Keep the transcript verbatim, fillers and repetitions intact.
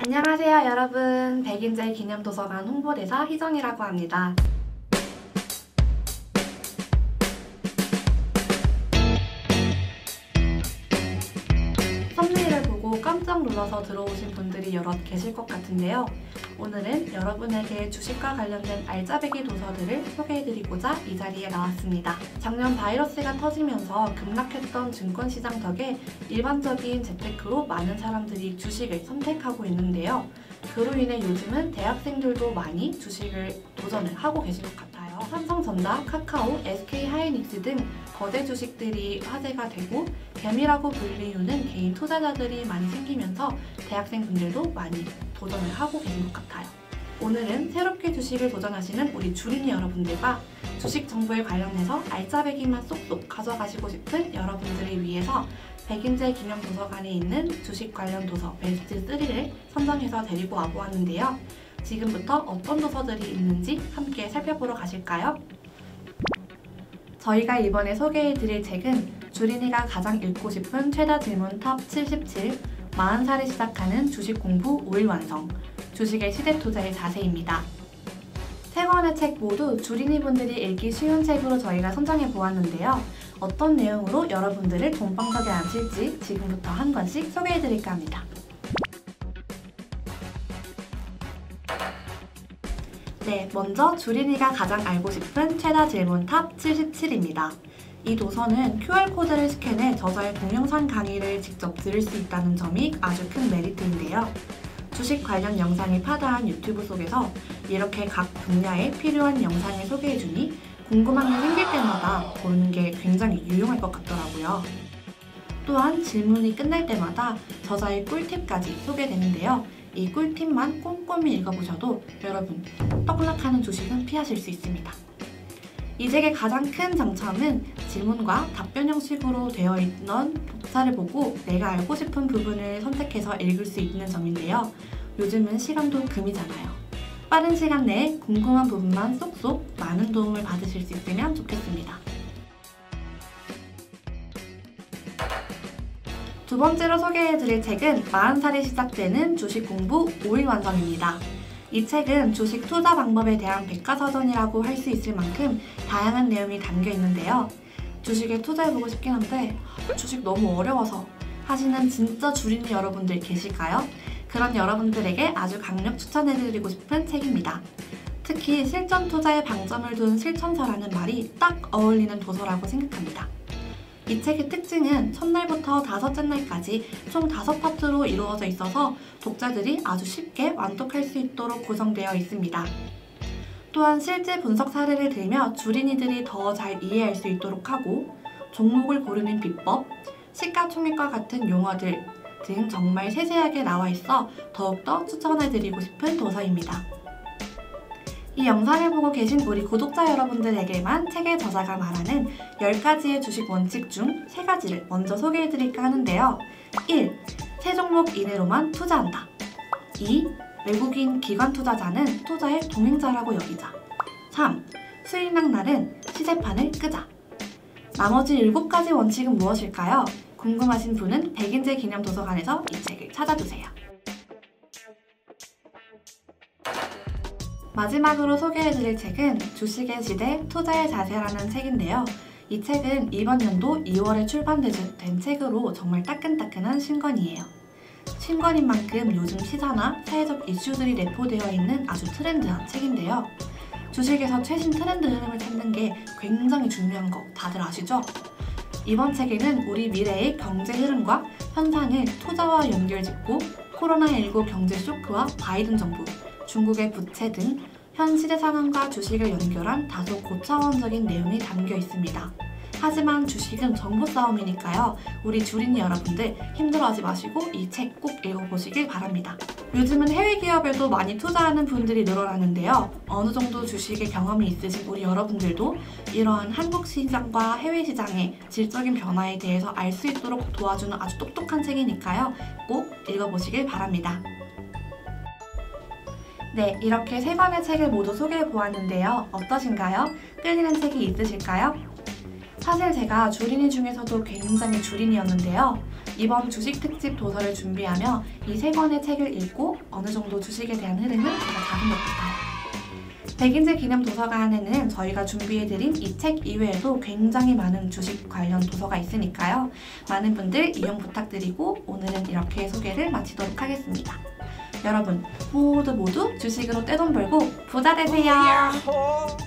안녕하세요 여러분, 백인제 기념도서관 홍보대사 희정이라고 합니다. 썸네일을 보고 깜짝 놀라서 들어오신 분들이 여럿 계실 것 같은데요. 오늘은 여러분에게 주식과 관련된 알짜배기 도서들을 소개해드리고자 이 자리에 나왔습니다. 작년 바이러스가 터지면서 급락했던 증권시장 덕에 일반적인 재테크로 많은 사람들이 주식을 선택하고 있는데요. 그로 인해 요즘은 대학생들도 많이 주식을 도전을 하고 계신 것 같아요. 삼성전자, 카카오, 에스케이하이닉스 등 거대 주식들이 화제가 되고 뱀이라고 불리우는 개인 투자자들이 많이 생기면서 대학생분들도 많이 도전을 하고 계신 것 같아요. 오늘은 새롭게 주식을 도전하시는 우리 주린이 여러분들과 주식 정보에 관련해서 알짜배기만 쏙쏙 가져가시고 싶은 여러분들을 위해서 백인제 기념도서관에 있는 주식 관련 도서 베스트 쓰리를 선정해서 데리고 와보았는데요. 지금부터 어떤 도서들이 있는지 함께 살펴보러 가실까요? 저희가 이번에 소개해드릴 책은 주린이가 가장 읽고 싶은 최다 질문 탑 칠십칠, 마흔 살에 시작하는 주식 공부 오 일 완성, 주식의 시대 투자의 자세입니다. 세 권의 책 모두 주린이분들이 읽기 쉬운 책으로 저희가 선정해 보았는데요. 어떤 내용으로 여러분들을 돈방석에 앉힐지 지금부터 한 권씩 소개해드릴까 합니다. 네, 먼저 주린이가 가장 알고 싶은 최다 질문 탑 칠십칠입니다. 이 도서는 큐알코드를 스캔해 저자의 동영상 강의를 직접 들을 수 있다는 점이 아주 큰 메리트인데요. 주식 관련 영상이 파다한 유튜브 속에서 이렇게 각 분야에 필요한 영상을 소개해주니 궁금한 게 생길 때마다 보는 게 굉장히 유용할 것 같더라고요. 또한 질문이 끝날 때마다 저자의 꿀팁까지 소개되는데요. 이 꿀팁만 꼼꼼히 읽어보셔도 여러분, 떡락하는 주식은 피하실 수 있습니다. 이 책의 가장 큰 장점은 질문과 답변 형식으로 되어 있는 독자를 보고 내가 알고 싶은 부분을 선택해서 읽을 수 있는 점인데요. 요즘은 시간도 금이잖아요. 빠른 시간 내에 궁금한 부분만 쏙쏙 많은 도움을 받으실 수 있으면 좋겠습니다. 두 번째로 소개해드릴 책은 마흔 살에 시작되는 주식 공부 오 일 완성입니다. 이 책은 주식 투자 방법에 대한 백과사전이라고 할 수 있을 만큼 다양한 내용이 담겨 있는데요. 주식에 투자해보고 싶긴 한데 주식 너무 어려워서 하시는 진짜 주린이 여러분들 계실까요? 그런 여러분들에게 아주 강력 추천해드리고 싶은 책입니다. 특히 실전 투자에 방점을 둔 실천서라는 말이 딱 어울리는 도서라고 생각합니다. 이 책의 특징은 첫날부터 다섯째 날까지 총 다섯 파트로 이루어져 있어서 독자들이 아주 쉽게 완독할 수 있도록 구성되어 있습니다. 또한 실제 분석 사례를 들며 주린이들이 더 잘 이해할 수 있도록 하고 종목을 고르는 비법, 시가총액과 같은 용어들 등 정말 세세하게 나와 있어 더욱더 추천해드리고 싶은 도서입니다. 이 영상을 보고 계신 우리 구독자 여러분들에게만 책의 저자가 말하는 열 가지의 주식 원칙 중 세 가지를 먼저 소개해드릴까 하는데요. 일. 세 종목 이내로만 투자한다. 이. 외국인 기관 투자자는 투자의 동행자라고 여기자. 삼. 수익난 날은 시세판을 끄자. 나머지 일곱 가지 원칙은 무엇일까요? 궁금하신 분은 백인제 기념도서관에서 이 책을 찾아주세요. 마지막으로 소개해드릴 책은 주식의 시대, 투자의 자세라는 책인데요. 이 책은 이번 연도 이월에 출판된 책으로 정말 따끈따끈한 신권이에요. 신권인 만큼 요즘 시사나 사회적 이슈들이 내포되어 있는 아주 트렌드한 책인데요. 주식에서 최신 트렌드 흐름을 찾는 게 굉장히 중요한 거 다들 아시죠? 이번 책에는 우리 미래의 경제 흐름과 현상을 투자와 연결짓고 코로나 십구 경제 쇼크와 바이든 정부, 중국의 부채 등 현 시대 상황과 주식을 연결한 다소 고차원적인 내용이 담겨 있습니다. 하지만 주식은 정보 싸움이니까요. 우리 주린이 여러분들 힘들어하지 마시고 이 책 꼭 읽어보시길 바랍니다. 요즘은 해외 기업에도 많이 투자하는 분들이 늘어나는데요. 어느 정도 주식의 경험이 있으신 우리 여러분들도 이러한 한국 시장과 해외 시장의 질적인 변화에 대해서 알 수 있도록 도와주는 아주 똑똑한 책이니까요. 꼭 읽어보시길 바랍니다. 네, 이렇게 세 권의 책을 모두 소개해보았는데요. 어떠신가요? 끌리는 책이 있으실까요? 사실 제가 주린이 중에서도 굉장히 주린이였는데요. 이번 주식 특집 도서를 준비하며 이 세 권의 책을 읽고 어느 정도 주식에 대한 흐름을 제가 잡은 것 같아요. 백인지 기념 도서관에는 저희가 준비해드린 이 책 이외에도 굉장히 많은 주식 관련 도서가 있으니까요. 많은 분들 이용 부탁드리고 오늘은 이렇게 소개를 마치도록 하겠습니다. 여러분 모두 모두 주식으로 떼돈 벌고 부자 되세요.